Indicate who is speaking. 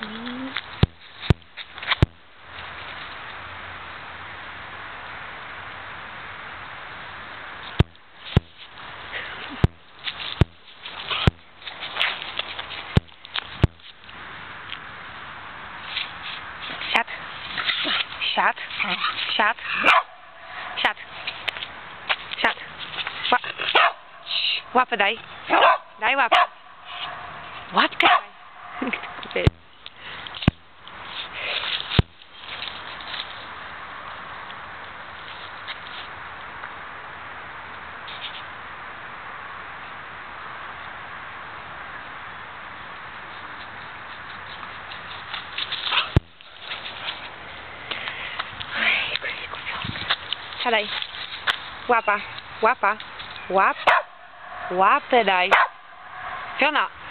Speaker 1: Siad. Siad. Siad. Siad. Siad. Łapę daj. Daj łapę. Łapkę daj. Siadaj. Łapa. Łapa. Łap. Łapę daj. Fiona.